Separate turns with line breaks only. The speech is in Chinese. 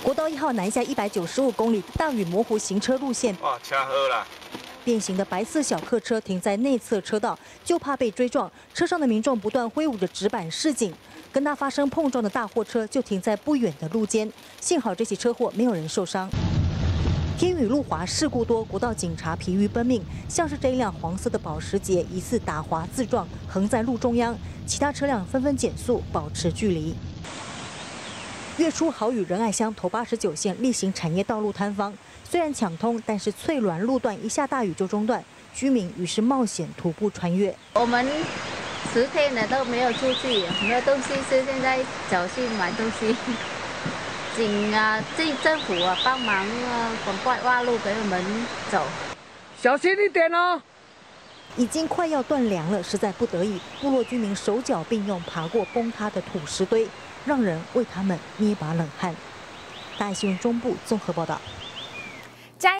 国道1号南下195公里，大雨模糊行车路线。
哇，车好啦！
变形的白色小客车停在内侧车道，就怕被追撞。车上的民众不断挥舞着纸板示警。跟它发生碰撞的大货车就停在不远的路肩，幸好这起车祸没有人受伤。天雨路滑，事故多，国道警察疲于奔命。像是这一辆黄色的保时捷，疑似打滑自撞，横在路中央，其他车辆纷纷减速，保持距离。月初豪雨仁爱乡头89线例行产业道路坍方，虽然抢通，但是翠峦路段一下大雨就中断，居民于是冒险徒步穿越。
我们10天了都没有出去，没有东西吃，现在走去买东西。请政府帮忙赶快挖路给我们走，
小心一点哦。
已经快要断粮了，实在不得已，部落居民手脚并用爬过崩塌的土石堆，让人为他们捏把冷汗。大爱新闻中部综合报道。